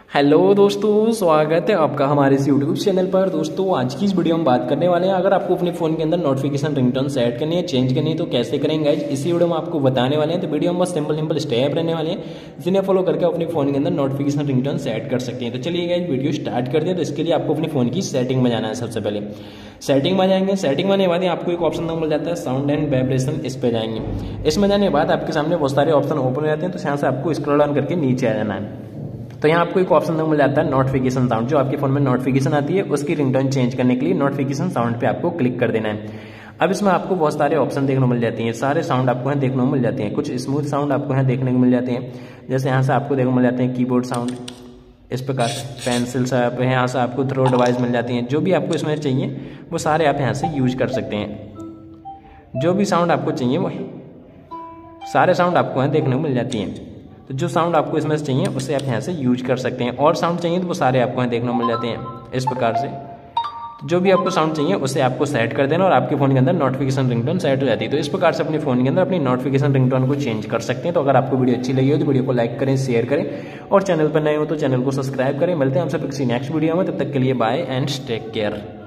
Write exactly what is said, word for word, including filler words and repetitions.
Hello दोस्तों, स्वागत है आपका हमारे इस यूट्यूब चैनल पर। दोस्तों आज की इस वीडियो में बात करने वाले हैं, अगर आपको अपने फ़ोन के अंदर नोटिफिकेशन रिंगटोन सेट करनी है, चेंज करनी है तो कैसे करेंगे गाइस, इसी वीडियो में आपको बताने वाले हैं। तो वीडियो में बस सिंपल सिंपल स्टेप रहने वाले हैं जिन्हें फॉलो करके अपने फ़ोन के अंदर नोटिफिकेशन रिंगटोन सेट कर सकते हैं। तो चलिए गाइस वीडियो स्टार्ट करते हैं। तो इसके लिए आपको अपने फ़ोन की सेटिंग में जाना है। सबसे पहले सेटिंग में जाएंगे। सेटिंग में आने के बाद आपको एक ऑप्शन मिल जाता है साउंड एंड वाइब्रेशन, इस पर जाएंगे। इसमें जाने के बाद आपके सामने बहुत सारे ऑप्शन ओपन हो जाते हैं। तो यहाँ से आपको स्क्रॉल डाउन करके नीचे आ जाना है। तो यहाँ आपको एक ऑप्शन मिल जाता है नोटिफिकेशन साउंड। जो आपके फोन में नोटिफिकेशन आती है उसकी रिंगटोन चेंज करने के लिए नोटिफिकेशन साउंड पे आपको क्लिक कर देना है। अब इसमें आपको बहुत सारे ऑप्शन देखने को मिल जाती हैं। सारे साउंड आपको यहाँ देखने को मिल जाते हैं। कुछ स्मूथ साउंड आपको यहाँ देखने को मिल जाते हैं, जैसे यहाँ से आपको देखने को मिल जाते हैं कीबोर्ड साउंड, इस प्रकार पेंसिल से आप यहाँ से आपको थ्रो डिवाइस मिल जाती हैं। जो भी आपको इसमें चाहिए वो सारे आप यहाँ से यूज कर सकते हैं। जो भी साउंड आपको चाहिए वो सारे साउंड आपको यहाँ देखने को मिल जाती हैं। तो जो साउंड आपको इसमें से चाहिए उसे आप यहाँ से यूज कर सकते हैं। और साउंड चाहिए तो वो सारे आपको यहाँ देखने को मिल जाते हैं इस प्रकार से। तो जो भी आपको साउंड चाहिए उसे आपको सेट कर देना और आपके फ़ोन के अंदर नोटिफिकेशन रिंगटोन सेट हो जाती है। तो इस प्रकार से अपने फ़ोन के अंदर अपनी नोटिफिकेशन रिंगटोन को चेंज कर सकते हैं। तो अगर आपको वीडियो अच्छी लगी हो तो वीडियो को लाइक करें, शेयर करें और चैनल पर नए हो तो चैनल को सब्सक्राइब करें। मिलते हैं हम सब किसी नेक्स्ट वीडियो में, तब तक के लिए बाय एंड टेक केयर।